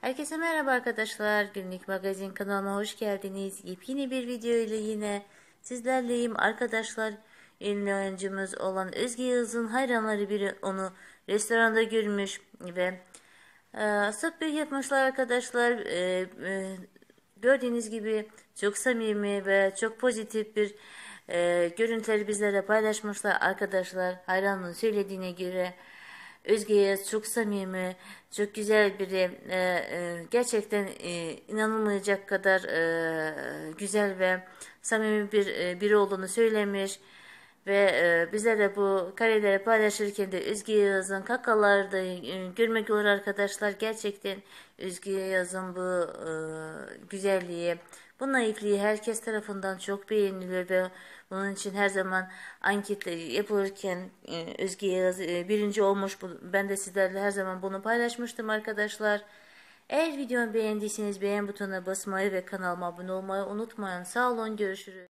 Herkese merhaba arkadaşlar. Günlük magazin kanalıma hoş geldiniz. Yepyeni bir video ile yine sizlerleyim arkadaşlar. Ünlü oyuncumuz olan Özge Yağız'ın hayranları biri onu restoranda görmüş ve sohbet yapmışlar arkadaşlar. Gördüğünüz gibi çok samimi ve çok pozitif bir görüntüleri bizlere paylaşmışlar arkadaşlar. Hayranının söylediğine göre Özge Yağız çok samimi, çok güzel biri. Gerçekten inanılmayacak kadar güzel ve samimi biri olduğunu söylemiş. Ve bize bu kareleri paylaşırken de Özge Yağız'ın kakaları da görmek olur arkadaşlar. Gerçekten Özge Yağız'ın bu güzelliği, bu naifliği herkes tarafından çok beğeniliyor ve bunun için her zaman anket yapılırken Özge Yağız birinci olmuş. Ben de sizlerle her zaman bunu paylaşmıştım arkadaşlar. Eğer videomu beğendiyseniz beğen butonuna basmayı ve kanalıma abone olmayı unutmayın. Sağ olun, görüşürüz.